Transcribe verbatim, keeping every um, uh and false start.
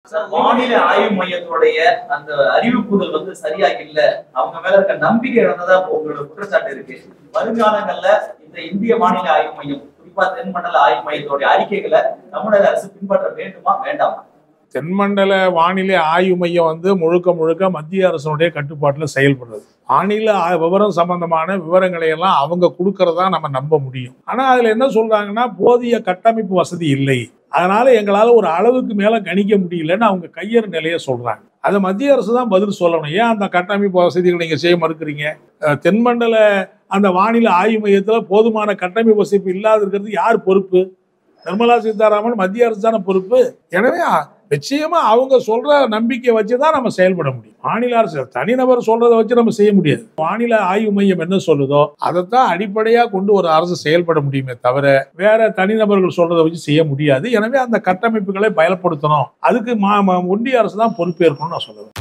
வானிலை ஆய்வு மையத்துடைய அந்த அறிவிப்புகள் வந்து சரியா இல்ல, அவங்க மேல இருக்க நம்பிக்கை இழந்ததா உங்களோட குற்றச்சாட்டு இருக்கு. வருங்காலங்கள்ல இந்த இந்திய வானிலை ஆய்வு மையம், குறிப்பா தென்மண்டல ஆய்வு மையத்துடைய அறிக்கைகளை தமிழக அரசு பின்பற்ற வேண்டுமா வேண்டாமா? தென்மண்டல வானிலை ஆய்வு மையம் வந்து முழுக்க முழுக்க மத்திய அரசுடைய கட்டுப்பாட்டில் செயல்படுறது. வானிலை விவரம் சம்பந்தமான விவரங்களை எல்லாம் அவங்க கொடுக்கறதா நம்ம நம்ப முடியும். ஆனா அதுல என்ன சொல்றாங்கன்னா, போதிய கட்டமைப்பு வசதி இல்லை, அதனால எங்களால ஒரு அளவுக்கு மேல கணிக்க முடியலன்னு அவங்க கையறு நிலையை சொல்றாங்க. அதை மத்திய அரசு தான் பதில் சொல்லணும். ஏன் அந்த கட்டமைப்பு வசதிகள் நீங்க செய்ய மறுக்கிறீங்க? தென்மண்டல அந்த வானிலை ஆய்வு மையத்துல போதுமான கட்டமைப்பு வசதி இல்லாத இருக்கிறது யார் பொறுப்பு? நிர்மலா சீதாராமன், மத்திய அரசு தானே பொறுப்பு. எனவே நிச்சயமா அவங்க சொல்ற நம்பிக்கை வச்சுதான் நம்ம செயல்பட முடியும். மாநில அரசு தனிநபர் சொல்றதை வச்சு நம்ம செய்ய முடியாது. வானிலை ஆய்வு மையம் என்ன சொல்லுதோ அதைத்தான் அடிப்படையா கொண்டு ஒரு அரசு செயல்பட முடியுமே தவிர வேற தனிநபர்கள் சொல்றதை வச்சு செய்ய முடியாது. எனவே அந்த கட்டமைப்புகளை பயன்படுத்தணும். அதுக்கு ஒன்றிய அரசு தான் பொறுப்பேற்கணும்னு நான் சொல்லுவேன்.